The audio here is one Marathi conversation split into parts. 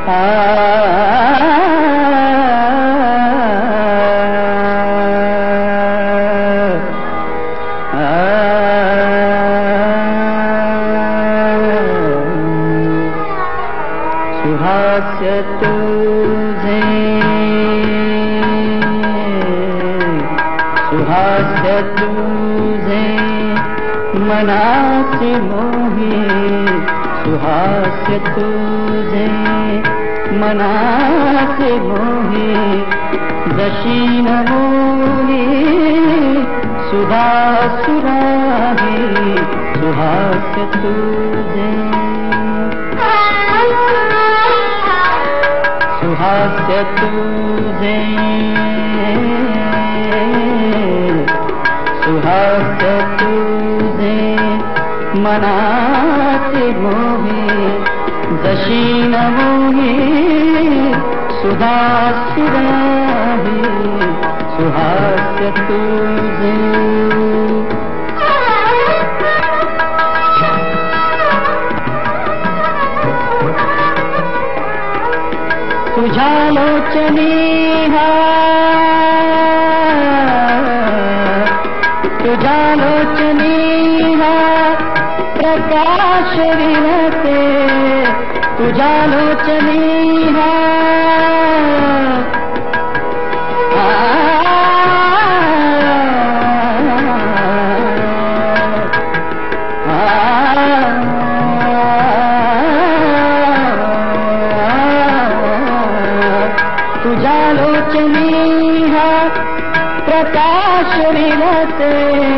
सुहास्य तुझे सुहास्य तुझे मनाचे मोहे सुहास्य तुझे मनाचे मोहे जशी न मोहे सुधा सुराही सुहास्य तुझे सुहास्य तुझे सुहास्य तुझे मनाचे मोहे जशी न मोहे सुधा सुराही सुहास्य तुझे तुझ्या लोचनी तुझ्या लोचनी प्रकाश विरते तुझ्या लोचनी तुझ्या लोचनी प्रकाश विरते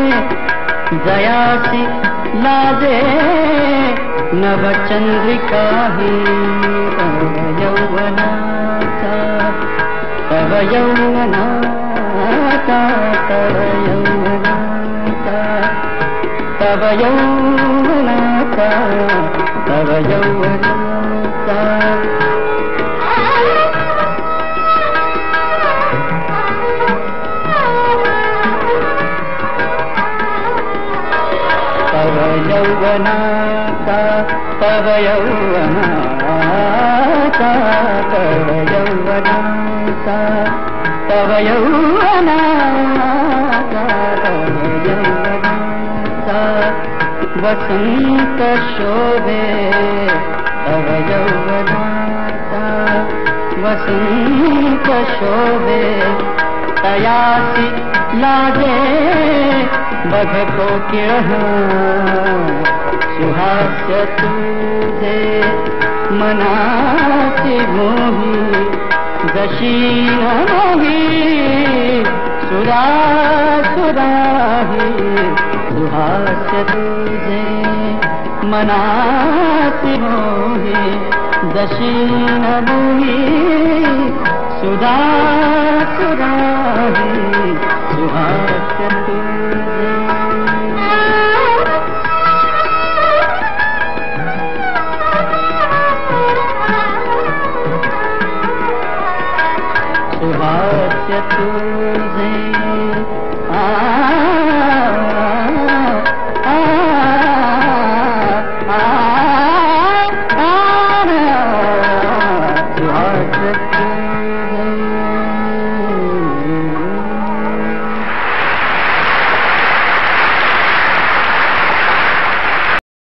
जयासी लाजे नवचंद्रिका ही तव यौवनाचा तव यौवनाचा तव यौवनाचा तव यौवनाचा तव यौवनाचा तव यौवनाचा तव यौवनाचा तव यौवनाचा तव यौवनाचा तव यौवनाचा वसंत शोभे तव यौवनाचा वसंत शोभे तयासी लागे बघ कोकिळ सुहास्य तुझे मनाची मोही जशी न मोही सुरा सुराही सुहास्य तुझे मनाची मोही जशी न मोही सुधा सुराही सुहास्य तुझे